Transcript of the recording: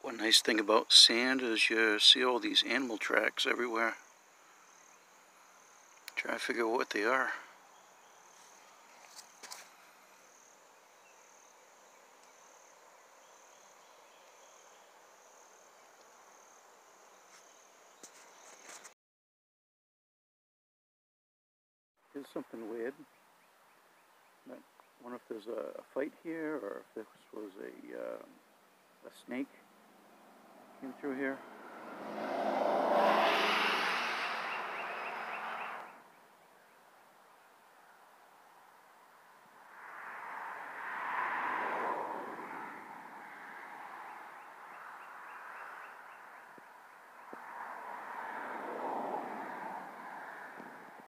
One nice thing about sand is you see all these animal tracks everywhere. Try to figure out what they are. Here's something weird. I wonder if there's a fight here, or if this was a snake came through here.